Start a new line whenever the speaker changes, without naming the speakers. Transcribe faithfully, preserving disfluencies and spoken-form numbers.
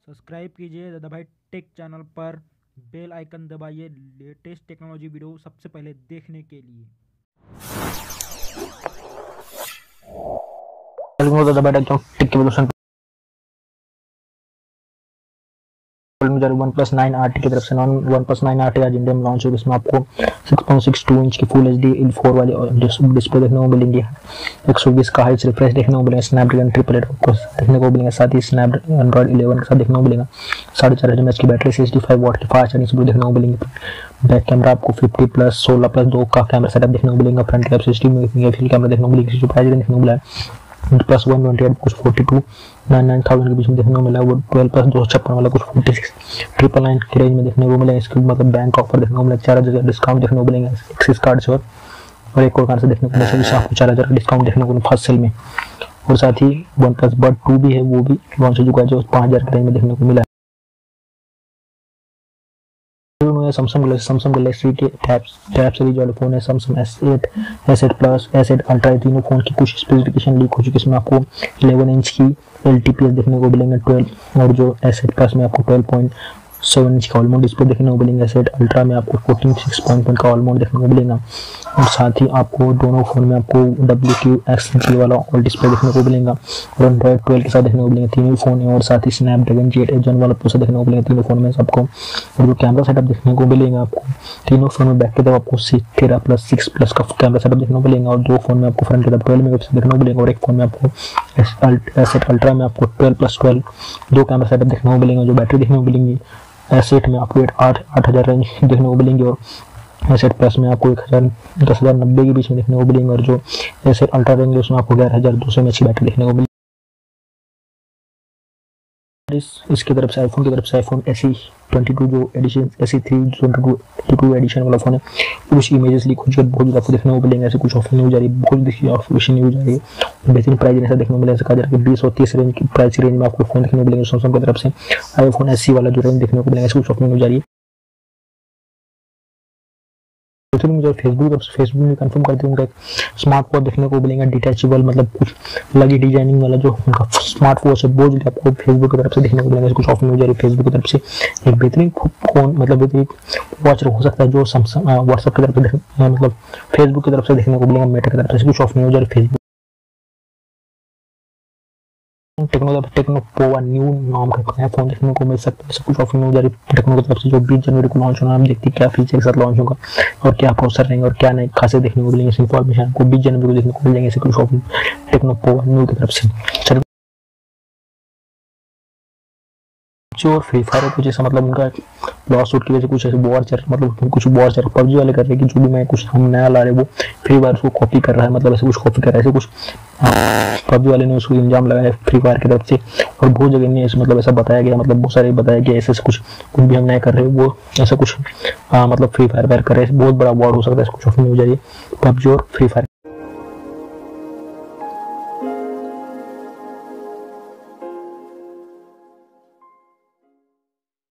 Subscribe कीजिए Dada Bhai tech channel पर, bell icon दबाइए लेटेस्ट टेक्नोलॉजी वीडियो सबसे पहले देखने के लिए।
दादा भाई टेक के video OnePlus nine R T की तरफ से non OnePlus nine R T आज इंडिया में लॉन्च होगी। इसमें आपको six point six two inch की full H D in four वाली डिस्प्ले देखने को मिलेंगी। एक सौ बीस का हाइट रिफ्रेश देखने को मिलेगा। स्नैपड्रैगन ट्रिपल एट को देखने को मिलेगा। साथ ही स्नैपड्रैगन एंड्रॉइड इलेवन के साथ देखने को मिलेगा। साढ़े चार हजार एमएच की बैटरी, सिक्सटी फाइव वाट की फास्ट चार्जिंग सपोर्ट देखने को मिलेंगे। बैक कैमरा आपको फिफ्टी प्लस सोलह प्लस दो का कैमरा सेटअप देखने को मिलेगा। Front camera sixty megapixel camera देखने को मिलेगा। जो प्राइस देखने को मिला प्लस वन ट्वेंटी एट कुछ forty two nine nine thousand के बीच में देखने को मिला। वो ट्वेल्व प्लस दो सौ छप्पन वाला कुछ फोर्टी सिक्स ट्रिपल नाइन की रेंज में देखने को मिला। इसके मतलब बैंक ऑफर देखने को मिला। चार हजार डिस्काउंट देखने को मिलेंगे एक्सिस कार्ड से और एक और कार्ड से देखने को मिलेगा। आपको चार हजार का डिस्काउंट देखने को फर्स्ट सेल में। और साथ ही वन प्लस बड टू भी है, वो भी लॉन्च हो चुका है, जो पाँच हजार की रेंज में देखने को मिला। सैमसंग सैमसंग गैलेक्सी के टैब टैब सीरीज वाले फोन है। Samsung S eight, S eight plus, S eight ultra, तीनों फोन की कुछ स्पेसिफिकेशन लीक हो चुकी है। इसमें आपको इलेवन इंच की एल टी पी एस देखने को मिलेंगे ट्वेल्व, और जो एस एट प्लस में आपको ट्वेल्व पॉइंट सेवन इंच का ऑलमोड डिस्प्ले देखने को मिलेंगे। एस एट अल्ट्रा में आपको फोर्टीन सिक्स पॉइंट वन का ऑलमोड देखने को मिलेगा। और साथ ही आपको दोनों फोन में आपको डब्ल्यू क्यू एक्स जी वाला ऑल डिस्प्ले देखने को मिलेगा और एंड्रॉइड ट्वेल्व के साथ देखने को मिलेंगे तीनों फोन है। और साथ ही स्नैपड्रैगन जेट एजन वाला प्रोसेसर देखने को मिलेगा तीनों फोन में सबको। और जो कैमरा सेटअप देखने को मिलेगा आपको तीनों फोन में, बैक की तरफ आपको तेरह प्लस सिक्स प्लस का कैमरा सेटअप देखने को मिलेगा। और दो फोन में आपको फ्रंट की तरफ ट्वेल्व मेगापिक्सल देखने को मिलेगा। और एक फोन में आपको एस एट अल्ट्रा में आपको ट्वेल्व प्लस ट्वेल्व दो कैमरा सेटअप देखने को मिलेगा। जो बैटरी देखने को मिलेंगी एसेट में आपको आठ आठ हजार रेंज देखने को मिलेंगे। और एसेट प्लस में आपको एक हजार दस हजार नब्बे के बीच में देखने को मिलेंगे। और जो एसेट अल्ट्रा रेंज उसमें आपको ग्यारह हजार दो सौ एमएच की बैटरी देखने को मिलेगी। इस इसकी तरफ से आईफोन की तरफ से आईफोन एसी ट्वेंटी टू जो edition SE three twenty two edition वाला फोन है, कुछ इमेजेस लीक हो चुके बहुत ज़्यादा आपको देखने को मिलेंगे। ऐसे कुछ ऑफर न्यूज आ रही है, बहुत देखिए ऑफिशियल न्यूज आ रही है। बेहतरीन प्राइस ऐसा देखने को मिलेगा। कहा जा रहा है कि बीस और तीस रेंज की प्राइस रेंज में आपको फोन देखने को मिलेंगे सैमसंग की तरफ से। आईफोन एसी वाला जो रेंज देखने को मिलेगा, कुछ ऑफर न्यूज आ रही है। मुझे फेसबुक फेसबुक में कंफर्म करते हैं उनका स्मार्ट वॉच देखने को मिलेगा डिटैचेबल, मतलब कुछ लगी डिजाइनिंग वाला जो उनका स्मार्ट वॉच है वो जो आपको फेसबुक की तरफ से देखने को मिलेगा। कुछ ऑफर मिल जा रही है फेसबुक की तरफ से। एक बेहतरीन फोन मतलब बेहतरीन वॉच हो सकता है जो सैमसंग व्हाट्सएप की तरफ से मतलब फेसबुक की तरफ से देखने को मिलेगा। मेटा की तरफ से कुछ ऑफर मिल जा रही है Facebook. Tecno Tecno Pova new नाम का नया फोन देखने को मिल सकता है। ऐसा कुछ ऑफर मिल जा रही है टेक्नो की तरफ से, जो बीस जनवरी को लॉन्च होना। हम देखते हैं क्या फीचर के साथ लॉन्च होगा और क्या प्रोसेसर रहेंगे और क्या नए खासे देखने को मिलेंगे। इस इंफॉर्मेशन को बीस जनवरी को देखने को मिलेंगे। ऐसे कुछ ऑफर टेक्नो पोवा न्यू की तरफ से। और फ्री फायर कुछ ऐसा मतलब उनका लॉस सूट की वजह से कुछ ऐसे वॉर चल मतलब कुछ वॉर चल पबजी वाले कर रहे हैं कि जो भी मैं कुछ हम नया ला रहे वो फ्री फायर उसको कॉपी कर रहा है, मतलब ऐसे कुछ कॉपी कर रहा है। ऐसे कुछ पबजी वाले ने उसको इल्जाम लगाया फ्री फायर की तरफ से। और बहुत जगह ने ऐसे मतलब ऐसा बताया गया, मतलब बहुत सारे बताया गया ऐसे कुछ कुछ भी हम नया कर रहे हैं वो ऐसा कुछ आ, मतलब फ्री फायर फायर कर रहे हैं। बहुत बड़ा वॉर हो सकता है। कुछ ऑफर नहीं हो जाएगी पबजी और फ्री फायर।